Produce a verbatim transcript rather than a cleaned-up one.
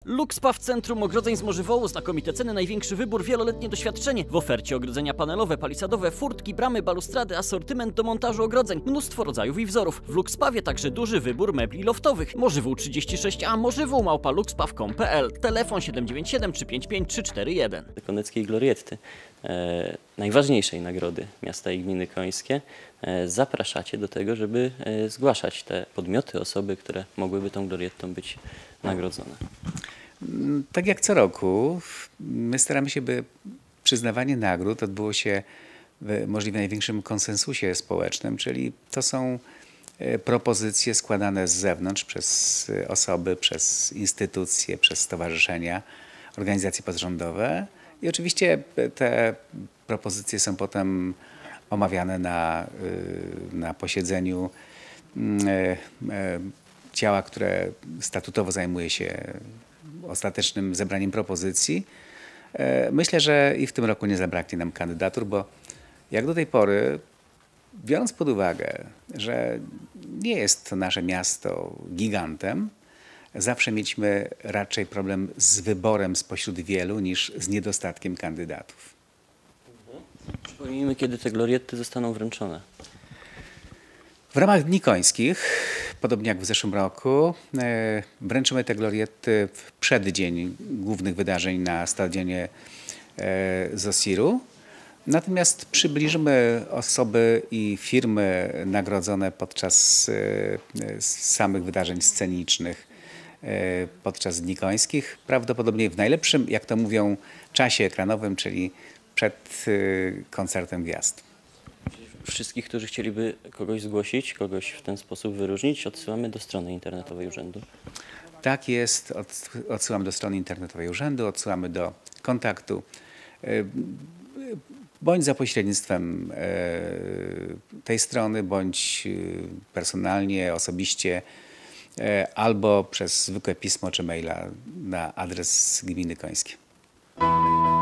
Luxpa w centrum ogrodzeń z Morzywołu, znakomite ceny, największy wybór, wieloletnie doświadczenie. W ofercie ogrodzenia panelowe, palisadowe, furtki, bramy, balustrady, asortyment do montażu ogrodzeń, mnóstwo rodzajów i wzorów. W Luxpawie także duży wybór mebli loftowych. Morzywół trzydzieści sześć A, morzywół małpa luxpaw kropka com kropka p l, telefon siedem dziewięć siedem trzy pięć pięć trzy cztery jeden. Koneckiej Glorietty, e, najważniejszej nagrody miasta i gminy końskie, e, zapraszacie do tego, żeby e, zgłaszać te podmioty, osoby, które mogłyby tą Gloriettą być nagrodzone. Tak jak co roku, my staramy się, by przyznawanie nagród odbyło się w możliwie największym konsensusie społecznym, czyli to są propozycje składane z zewnątrz przez osoby, przez instytucje, przez stowarzyszenia, organizacje pozarządowe i oczywiście te propozycje są potem omawiane na, na posiedzeniu ciała, które statutowo zajmuje się ostatecznym zebraniem propozycji. Myślę, że i w tym roku nie zabraknie nam kandydatur, bo jak do tej pory, biorąc pod uwagę, że nie jest to nasze miasto gigantem, zawsze mieliśmy raczej problem z wyborem spośród wielu niż z niedostatkiem kandydatów. Przypomnijmy, kiedy te Glorietty zostaną wręczone. W ramach Dni Końskich, podobnie jak w zeszłym roku, wręczymy te Glorietty w przeddzień głównych wydarzeń na stadionie Zosiru. Natomiast przybliżymy osoby i firmy nagrodzone podczas samych wydarzeń scenicznych podczas Dni Końskich, prawdopodobnie w najlepszym, jak to mówią, czasie ekranowym, czyli przed koncertem gwiazd. Wszystkich, którzy chcieliby kogoś zgłosić, kogoś w ten sposób wyróżnić, odsyłamy do strony internetowej urzędu. Tak jest, odsyłamy do strony internetowej urzędu, odsyłamy do kontaktu, bądź za pośrednictwem tej strony, bądź personalnie, osobiście, albo przez zwykłe pismo czy maila na adres Gminy Końskie.